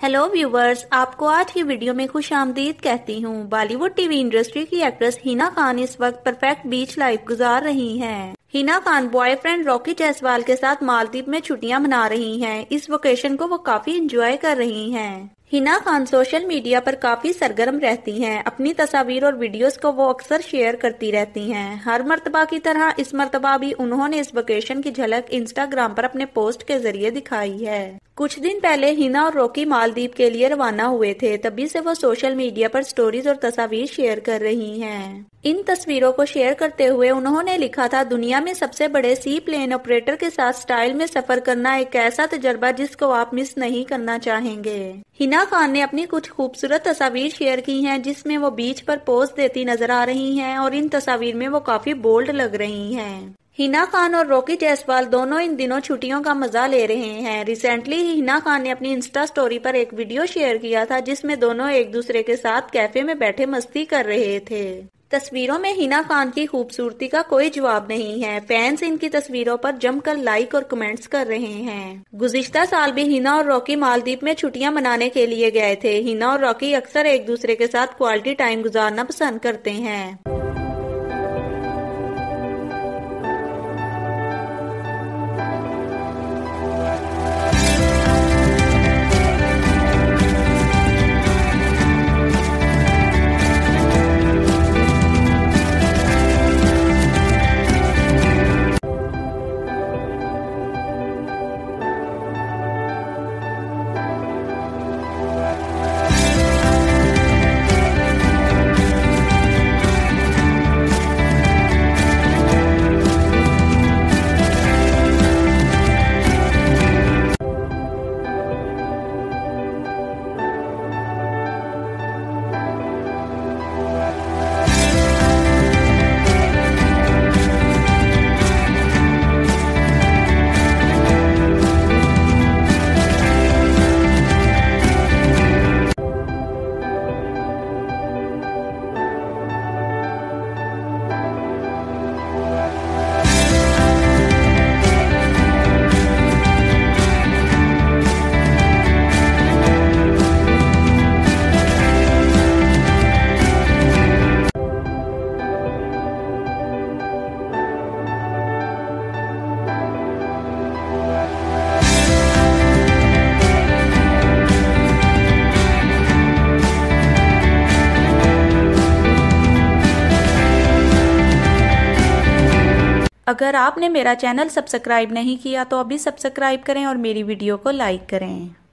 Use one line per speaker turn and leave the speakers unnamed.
Hello viewers, आपको आज की वीडियो में खुश आमदीद कहती हूँ। बॉलीवुड टीवी इंडस्ट्री की एक्ट्रेस हिना खान इस वक्त परफेक्ट बीच लाइफ गुजार रही हैं। हिना खान बॉयफ्रेंड रॉकी जायसवाल के साथ मालदीव में छुट्टियां मना रही हैं। इस वेकेशन को वो काफी एंजॉय कर रही हैं। हिना खान सोशल मीडिया पर काफी सरगर्म रहती हैं। अपनी तस्वीर और वीडियोस को वो अक्सर शेयर करती रहती हैं। हर मर्तबा की तरह इस मर्तबा भी उन्होंने इस वेकेशन की झलक इंस्टाग्राम पर अपने पोस्ट के जरिए दिखाई है। कुछ दिन पहले हिना और रॉकी मालदीव के लिए रवाना हुए थे, तभी से वो सोशल मीडिया पर स्टोरीज और तस्वीर शेयर कर रही हैं। इन तस्वीरों को शेयर करते हुए उन्होंने लिखा था, दुनिया में सबसे बड़े सी प्लेन ऑपरेटर के साथ स्टाइल में सफर करना एक ऐसा तजर्बा जिसको आप मिस नहीं करना चाहेंगे। हिना खान ने अपनी कुछ खूबसूरत तस्वीर शेयर की हैं, जिसमें वो बीच पर पोज देती नजर आ रही हैं और इन तस्वीर में वो काफी बोल्ड लग रही हैं। हिना खान और रॉकी जायसवाल दोनों इन दिनों छुट्टियों का मजा ले रहे हैं। रिसेंटली ही हिना खान ने अपनी इंस्टा स्टोरी पर एक वीडियो शेयर किया था, जिसमें दोनों एक दूसरे के साथ कैफे में बैठे मस्ती कर रहे थे। तस्वीरों में हिना खान की खूबसूरती का कोई जवाब नहीं है। फैंस इनकी तस्वीरों पर जमकर लाइक और कमेंट्स कर रहे हैं। गुज़िश्ता साल भी हिना और रॉकी मालदीव में छुट्टियां मनाने के लिए गए थे। हिना और रॉकी अक्सर एक दूसरे के साथ क्वालिटी टाइम गुजारना पसंद करते हैं। अगर आपने मेरा चैनल सब्सक्राइब नहीं किया तो अभी सब्सक्राइब करें और मेरी वीडियो को लाइक करें।